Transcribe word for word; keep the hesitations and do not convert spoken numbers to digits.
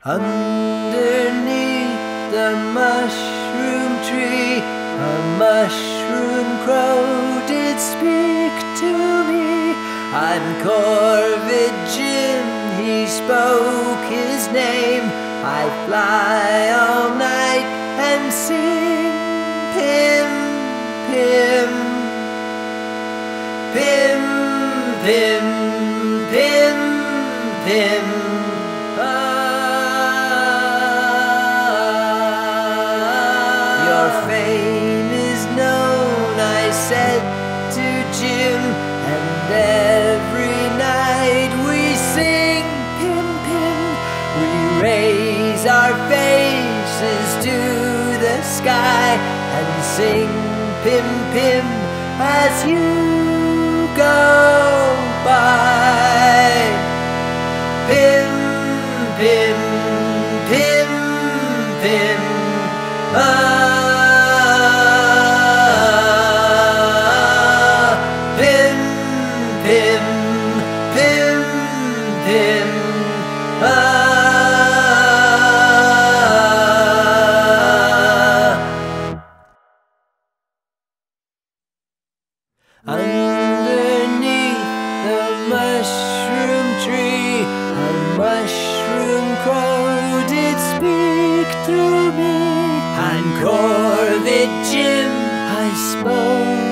Underneath the mushroom tree, a mushroom crow did speak to me. I'm Corvid Jim, he spoke his name. I fly all night and sing Pim, Pim, Pim, Pim, Pim, Pim. Your fame is known, I said to Jim, and every night we sing Pim, Pim. We raise our faces to the sky and sing Pim, Pim as you go by. Pim, Pim, Pim, Pim. Ah, Pim, Pim, Pim, Pim. Ah. Underneath the mushroom tree, a mushroom crow did speak through me. I'm Corvid Jim, I spoke